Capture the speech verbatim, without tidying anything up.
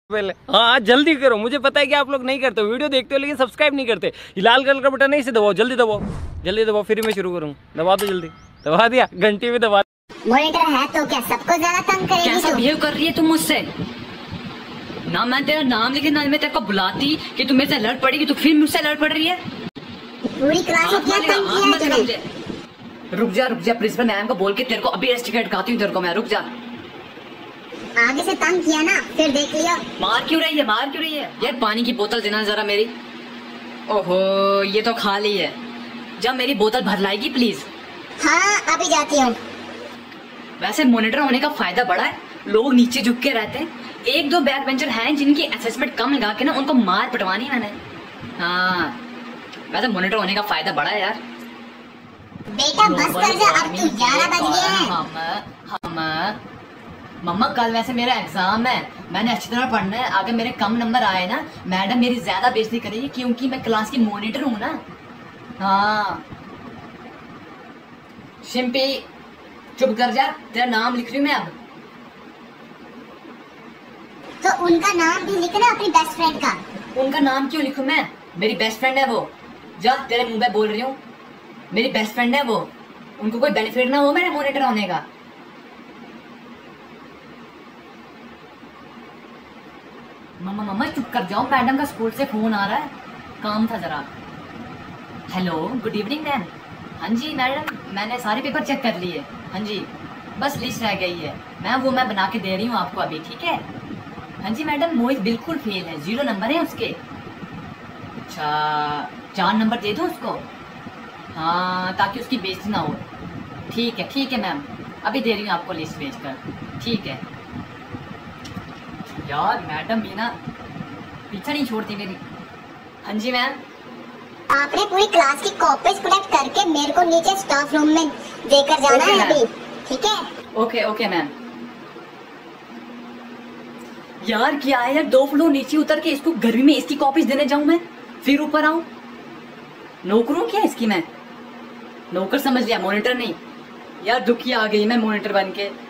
पहले हाँ जल्दी करो, मुझे पता है कि आप लोग नहीं करते, वीडियो देखते हो लेकिन सब्सक्राइब नहीं करते। ये लाल कलर का बटन नहीं से दबाओ, जल्दी दबाओ, जल्दी दबाओ, फिर मैं शुरू करूँ। दबा दो जल्दी, दबा दिया, घंटी भी दबा। मॉनिटर है तो क्या सबको ज्यादा तंग करेगी? कैसा बिहेव कर रही है तुम मुझसे? ना मैं तेरा नाम लेके ना मैं तेरे को बुलाती कि तू मेरे से लड़ पड़ेगी, तू फिर मुझसे लड़ पड़ रही है। पूरी क्लास में क्या तंग किया है तूने? रुक जा रुक जा, प्रिंसिपल मैम को बोल के तेरे को अभी एस टिकट खाती हूँ तेरे को मैं। रुक जा, आगे से तंग किया ना फिर देख लियो। मार क्यों रही है, मार क्यों रही है? यार पानी की बोतल देना जरा मेरी। ओहो ये तो खाली है, जब मेरी बोतल भर लाएगी प्लीज। हाँ अभी जाती हूँ। वैसे मॉनिटर होने का फायदा बड़ा है, लोग नीचे झुक के रहते हैं। एक दो बैक बेंचर हैं जिनकी असेसमेंट कम लगा के ना उनको मार पिटवानी है मैंने। हाँ वैसे मॉनिटर होने का फायदा बड़ा है यार। बेटा बस कर जा, अब तू ग्यारह बज गए हैं। हम मम्मा कल वैसे मेरा एग्जाम है, मैंने अच्छी तरह पढ़ना है। अगर मेरे कम नंबर आए ना मैडम मेरी ज्यादा बेइज्जती करेगी क्योंकि मैं क्लास की मॉनिटर हूँ ना। हाँ शिम्पी चुप कर जा, तेरा नाम लिख रही हूँ मैं अब। तो उनका नाम भी लिखना अपनी बेस्ट फ्रेंड का। उनका नाम क्यों लिखूं मैं? मेरी बेस्ट फ्रेंड है वो। जा तेरे मुंह पे बोल रही हूँ, मेरी बेस्ट फ्रेंड है वो। उनको कोई बेनिफिट ना हो मेरे मॉनिटर होने का। मम्मा मम्मा चुप कर जाओ, मैडम का स्कूल से फोन आ रहा है, काम था जरा। Hello good evening ma'am. हाँ जी मैडम मैंने सारे पेपर चेक कर लिए। हाँ जी बस लिस्ट रह गई है मैम, वो मैं बना के दे रही हूँ आपको अभी, ठीक है? हाँ जी मैडम मोहित बिल्कुल फेल है, जीरो नंबर है उसके। अच्छा चार नंबर दे दो उसको? हाँ ताकि उसकी बेइज्जती ना हो। ठीक है ठीक है मैम, अभी दे रही हूँ आपको लिस्ट भेज कर। ठीक है यार मैडम भी ना पीछा नहीं छोड़ती मेरी। हाँ जी मैम। आपने पूरी क्लास की कॉपीज कलेक्ट करके मेरे को नीचे स्टाफ रूम में देकर जाना है अभी, ठीक है? Okay okay ma'am. यार क्या है यार, दो फ्लोर नीचे उतर के इसको गर्मी में इसकी कॉपीज देने जाऊं मैं, फिर ऊपर आऊं? नौकरों क्या इसकी मैं? नौकर समझ लिया, मॉनिटर नहीं। यार दुखी आ गई मैं मॉनिटर बन के।